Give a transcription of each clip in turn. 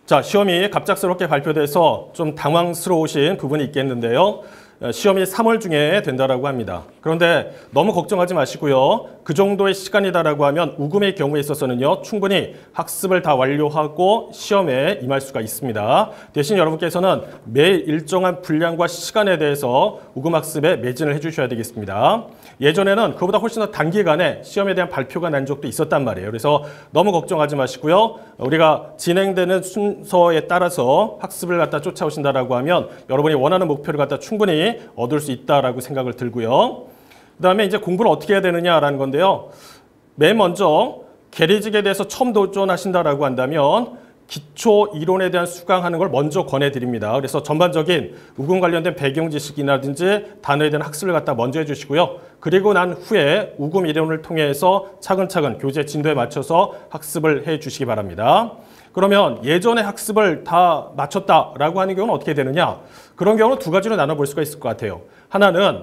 자, 시험이 갑작스럽게 발표돼서 좀 당황스러우신 부분이 있겠는데요. 시험이 3월 중에 된다라고 합니다. 그런데 너무 걱정하지 마시고요. 그 정도의 시간이다라고 하면 우금의 경우에 있어서는요, 충분히 학습을 다 완료하고 시험에 임할 수가 있습니다. 대신 여러분께서는 매일 일정한 분량과 시간에 대해서 우금 학습에 매진을 해주셔야 되겠습니다. 예전에는 그보다 훨씬 더 단기간에 시험에 대한 발표가 난 적도 있었단 말이에요. 그래서 너무 걱정하지 마시고요. 우리가 진행되는 순서에 따라서 학습을 갖다 쫓아오신다라고 하면 여러분이 원하는 목표를 갖다 충분히 얻을 수 있다라고 생각을 들고요. 그 다음에 이제 공부를 어떻게 해야 되느냐라는 건데요. 맨 먼저 계리직에 대해서 처음 도전하신다라고 한다면 기초 이론에 대한 수강하는 걸 먼저 권해드립니다. 그래서 전반적인 우금 관련된 배경 지식이라든지 단어에 대한 학습을 갖다 먼저 해주시고요. 그리고 난 후에 우금 이론을 통해서 차근차근 교재 진도에 맞춰서 학습을 해주시기 바랍니다. 그러면 예전에 학습을 다 마쳤다라고 하는 경우는 어떻게 되느냐? 그런 경우는 두 가지로 나눠볼 수가 있을 것 같아요. 하나는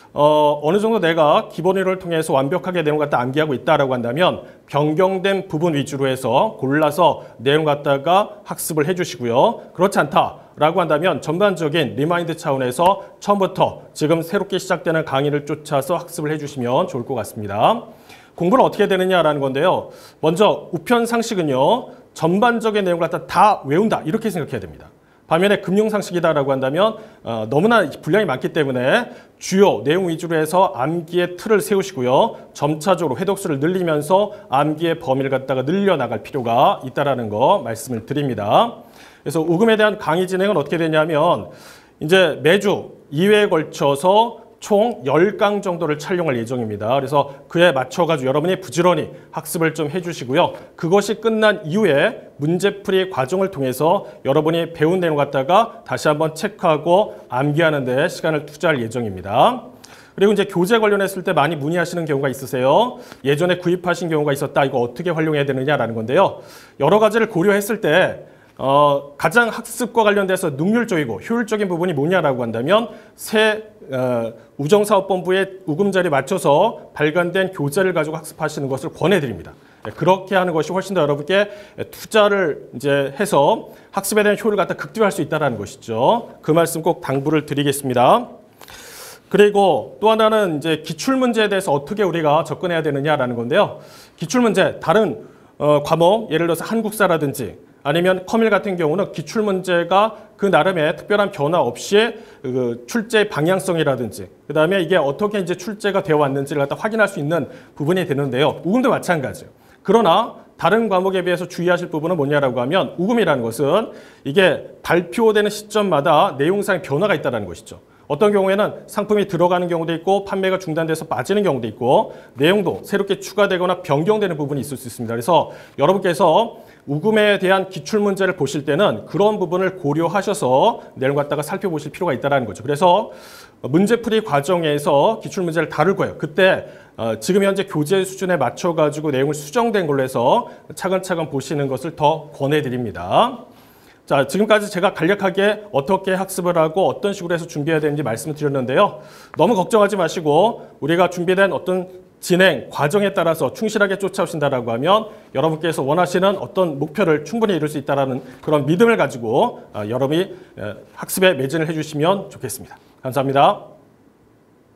어느 정도 내가 기본 이론을 통해서 완벽하게 내용 갖다 암기하고 있다라고 한다면 변경된 부분 위주로 해서 골라서 내용 갖다가 학습을 해주시고요. 그렇지 않다라고 한다면 전반적인 리마인드 차원에서 처음부터 지금 새롭게 시작되는 강의를 쫓아서 학습을 해주시면 좋을 것 같습니다. 공부는 어떻게 되느냐라는 건데요. 먼저 우편 상식은요. 전반적인 내용 갖다 다 외운다 이렇게 생각해야 됩니다. 반면에 금융상식이다라고 한다면 너무나 분량이 많기 때문에 주요 내용 위주로 해서 암기의 틀을 세우시고요. 점차적으로 회독수를 늘리면서 암기의 범위를 갖다가 늘려나갈 필요가 있다는 거 말씀을 드립니다. 그래서 우금에 대한 강의 진행은 어떻게 되냐면 이제 매주 2회에 걸쳐서 총 10강 정도를 촬영할 예정입니다. 그래서 그에 맞춰가지고 여러분이 부지런히 학습을 좀 해주시고요. 그것이 끝난 이후에 문제풀이 과정을 통해서 여러분이 배운 내용 갖다가 다시 한번 체크하고 암기하는 데 시간을 투자할 예정입니다. 그리고 이제 교재 관련했을 때 많이 문의하시는 경우가 있으세요. 예전에 구입하신 경우가 있었다. 이거 어떻게 활용해야 되느냐라는 건데요. 여러 가지를 고려했을 때 가장 학습과 관련돼서 능률적이고 효율적인 부분이 뭐냐라고 한다면 새 우정사업본부의 우금자리에 맞춰서 발간된 교재를 가지고 학습하시는 것을 권해드립니다. 그렇게 하는 것이 훨씬 더 여러분께 투자를 이제 해서 학습에 대한 효율을 갖다 극대화할 수 있다는 것이죠. 그 말씀 꼭 당부를 드리겠습니다. 그리고 또 하나는 이제 기출문제에 대해서 어떻게 우리가 접근해야 되느냐라는 건데요. 기출문제, 다른 과목, 예를 들어서 한국사라든지 아니면 커밀 같은 경우는 기출문제가 그 나름의 특별한 변화 없이 그 출제 방향성이라든지 그다음에 이게 어떻게 이제 출제가 되어 왔는지를 갖다 확인할 수 있는 부분이 되는데요. 우금도 마찬가지예요. 그러나 다른 과목에 비해서 주의하실 부분은 뭐냐라고 하면 우금이라는 것은 이게 발표되는 시점마다 내용상의 변화가 있다는 것이죠. 어떤 경우에는 상품이 들어가는 경우도 있고 판매가 중단돼서 빠지는 경우도 있고 내용도 새롭게 추가되거나 변경되는 부분이 있을 수 있습니다. 그래서 여러분께서 우금에 대한 기출문제를 보실 때는 그런 부분을 고려하셔서 내용 갖다가 살펴보실 필요가 있다는 거죠. 그래서 문제풀이 과정에서 기출문제를 다룰 거예요. 그때 지금 현재 교재 수준에 맞춰가지고 내용을 수정된 걸로 해서 차근차근 보시는 것을 더 권해드립니다. 자, 지금까지 제가 간략하게 어떻게 학습을 하고 어떤 식으로 해서 준비해야 되는지 말씀을 드렸는데요. 너무 걱정하지 마시고 우리가 준비된 어떤 진행 과정에 따라서 충실하게 쫓아오신다라고 하면 여러분께서 원하시는 어떤 목표를 충분히 이룰 수 있다는 그런 믿음을 가지고 여러분이 학습에 매진을 해주시면 좋겠습니다. 감사합니다.